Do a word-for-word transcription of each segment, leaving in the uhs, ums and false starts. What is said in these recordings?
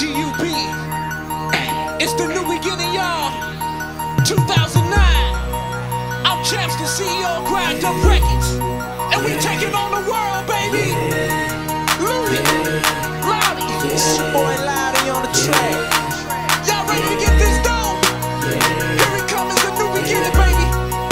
G U B. It's the new beginning, y'all. two thousand nine. I'm Champs, the C E O, Grind Up Records. And we taking on the world, baby. Ludy, Ludy. It's your boy Ludy on the track. Y'all ready to get this done? Here it comes, the new beginning, baby.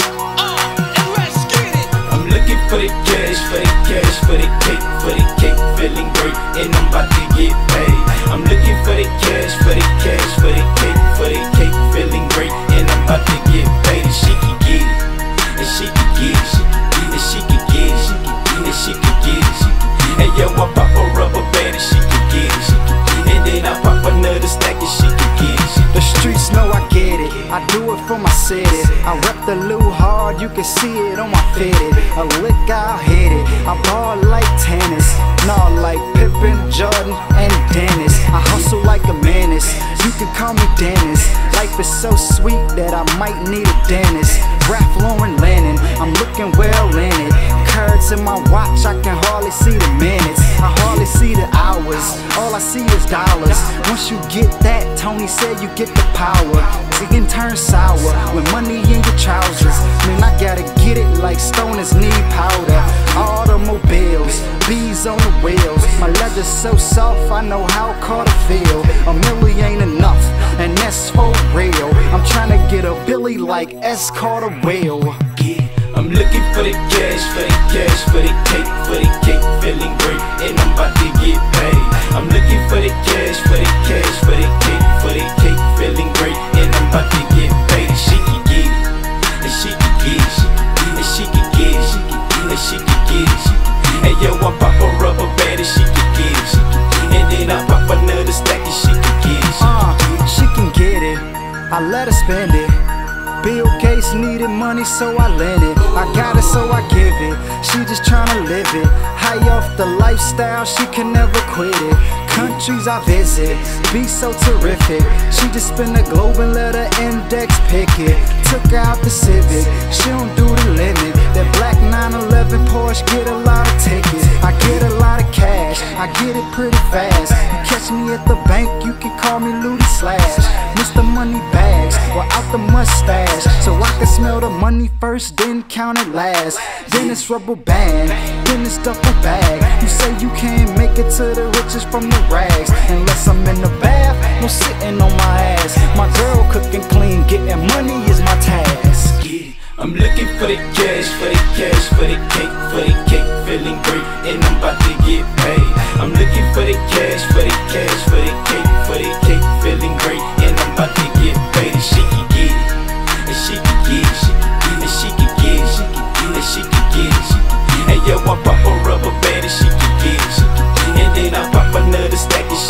Uh, and let's get it. I'm looking for the cash, for the cash, for the cake, for the cake, feeling great, and I'm about to get paid. I'm looking for the cash, for the cash, for the cake, for the cake, feeling great, and I'm about to get paid. And she can get it, and she can get it, and she can get it, and she can get it. And yo, I pop a rubber band and she can get it, and then I pop another stack and she can get it. The streets know I get it, I do it for my city. I rep the Lou hard, you can see it on my fitted. A lick, I'll hit it, I ball like tennis. Nah, like Pippen, Jordan, and Dennis. I hustle like a menace, you can call me Dennis. Life is so sweet that I might need a dentist. Ralph Lauren Lennon, I'm looking well in it. Cards in my watch, I can hardly see the minutes. I hardly see the hours, all I see is dollars. Once you get that, Tony said you get the power. It can turn sour with money in your trousers. Man, I gotta get it like stoners need powder. Automobiles, bees on the wheels. My leather's so soft, I know how Carter feel. A million ain't enough, and that's for real. I'm trying to get a Billy like S. Carter will. I'm looking for the cash, for the cash, for the cake, for the cake, feeling great, and I'm about to get paid. I'm looking for the cash, for the cash, for the cake, for the cake, feeling great, and I'm about to get paid. And she can get it, and she can get it, and she can get it, and she can get it. And yo, I pop a rubber band and she can get it, and then I pop another stack and she can get it. Uh, she can get it, I let her spend it. Bill Gates needed money, so I lent it. I got it, so I give it. She just tryna live it. High off the lifestyle, she can never quit it. Countries I visit, be so terrific. She just spin the globe and let her index pick it. Took her out the Civic, she don't do the limit. That black nine eleven Porsche get a lot of tickets. I get a lot of cash, I get it pretty fast. You catch me at the bank, you can call me Ludy Slash. Mister Money Bags, without the mustache, so I can smell the money first, then count it last. Then it's rubber band, then it's duffel bag. You say you can't make it to the riches from the rags unless I'm in the bath, no sitting on my ass. My girl cooking clean, getting money is my task. I'm looking for the cash, for the cash, for the cake, for the cake, feeling great, and I'm about to get paid. I'm looking for the cash, for the cash, for the cake, for the cake, feeling great, and I'm about to get paid. And she can get it, and she can get it, and she can get it, and she can get it. And yo, I pop a rubber band and she can get it, and then I pop another stack and she